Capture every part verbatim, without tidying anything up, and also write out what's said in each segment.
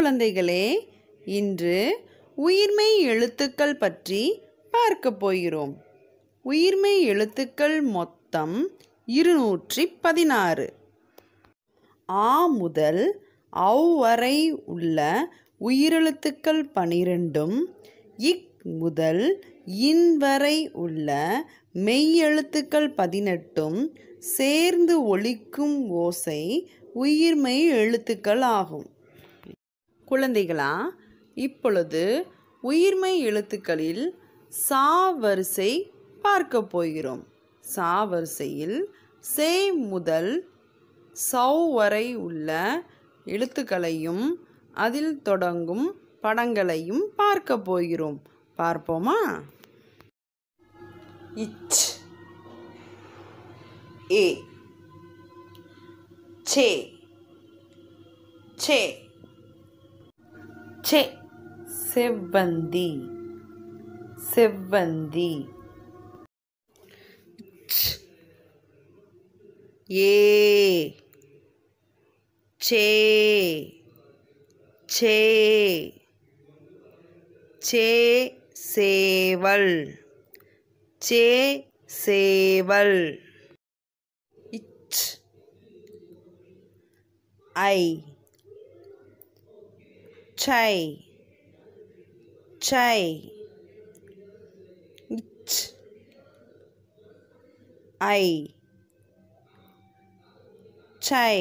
குழந்தைகளே, இன்று உயிர்மெய் எழுத்துக்கள் பற்றி பார்க்க போகிறோம். உயிர்மெய் எழுத்துக்கள் மொத்தம் இருநூற்றி பதினாறு. ஆ முதல் ஔ வரை உள்ள உயிரெழுத்துக்கள் பனிரெண்டும், இக் முதல் இன் வரை உள்ள மெய்யெழுத்துக்கள் பதினெட்டும் சேர்ந்து ஒலிக்கும் ஓசை உயிர்மெய் எழுத்துக்கள் ஆகும். குழந்தைகளா, இப்பொழுது உயிர்மெய் எழுத்துக்களில் சா வரிசை பார்க்க போகிறோம். சா வரிசையில் சே முதல் சௌ வரை உள்ள எழுத்துக்களையும் அதில் தொடங்கும் படங்களையும் பார்க்க போகிறோம். பார்ப்போமா? இச், ஏ, சே, சே, சே, செவ்வந்தி, செவ்வந்தி. ஏ, சே, சே, சே, சேவல், சே, சேவல். இச், ஐ, சை, சை. இச், ஐ, சை,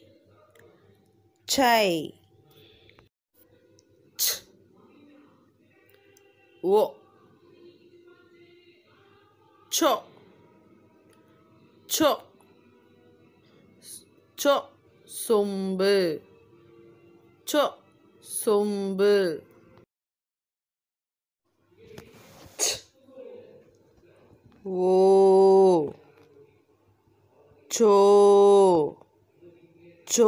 சை. ச், ஓ, சோ, சோ, சோ, சொம்பு, சோ, சொம்பு. ஓ, சோ, சோ,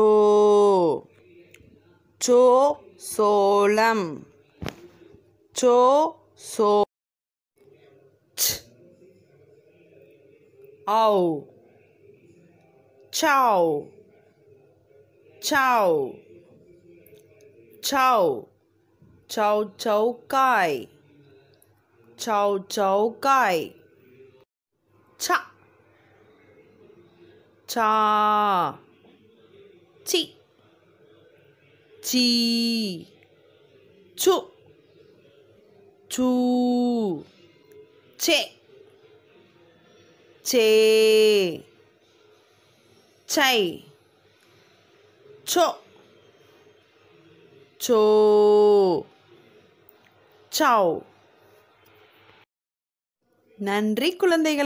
சோ, சோளம், சோ, சோ. ஔ, சௌ, சௌ, சௌ, சௌ சௌக்காய், சௌ சௌக்காய். ச, சா, சி, சீ, சு, சூ, சே, சே, சை, சோ, சோ, சௌ. நன்றி குழந்தைகள்.